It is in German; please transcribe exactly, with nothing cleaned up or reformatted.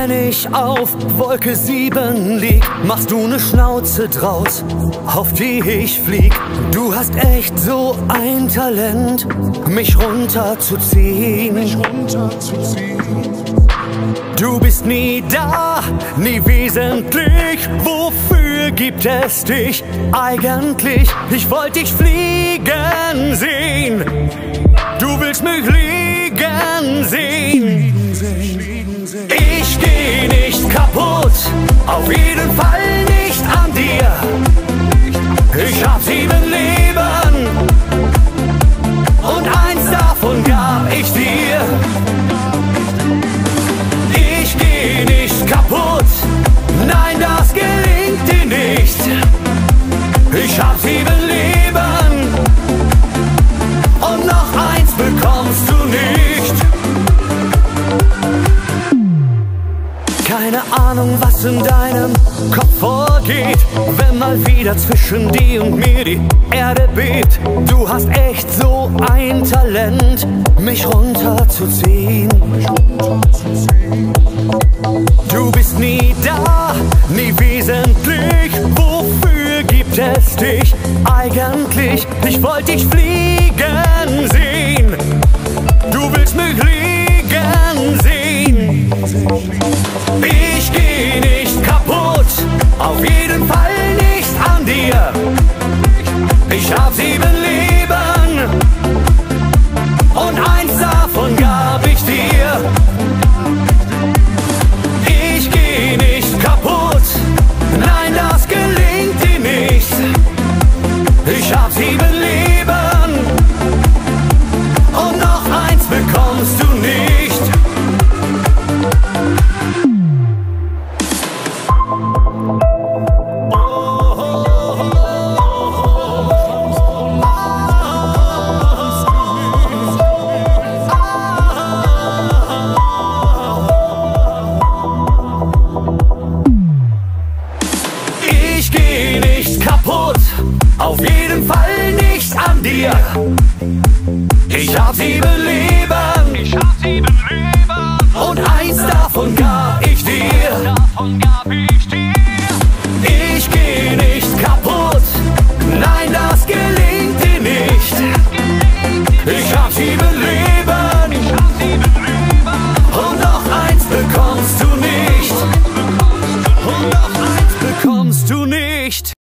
Wenn ich auf Wolke sieben lieg, machst du ne Schnauze draus, auf die ich flieg. Du hast echt so ein Talent, mich runterzuziehen. Mich runterzuziehen. Du bist nie da, nie wesentlich. Wofür gibt es dich eigentlich? Ich wollte dich fliegen sehen. Du willst mich liegen sehen. Ich geh nicht kaputt, auf jeden Fall nicht an dir. Ich hab sieben Leben und eins davon gab ich dir. Ich geh nicht kaputt, nein, das gelingt dir nicht. Ich hab sieben Leben und noch eins bekommst du nicht. Keine Ahnung, was in deinem Kopf vorgeht, wenn mal wieder zwischen dir und mir die Erde bebt. Du hast echt so ein Talent, mich runterzuziehen. Du bist nie da, nie wesentlich. Wofür gibt es dich eigentlich? Ich wollte dich fliegen sehen. Du willst mich liegen sehen. Ich geh nicht kaputt, auf jeden Fall nicht an dir. Ich hab sieben Leben und eins davon gab ich dir. Ich geh nicht kaputt, nein, das gelingt dir nicht. Ich hab sieben Leben und noch eins bekommst du nicht. Auf jeden Fall nicht an dir. Ich hab sieben Leben, ich hab sieben Leben und eins davon gab ich dir. Davon gab ich dir. Ich geh nicht kaputt, nein, das gelingt dir nicht. Ich hab sieben Leben, ich hab sieben Leben und noch eins bekommst du nicht. Und noch eins bekommst du nicht.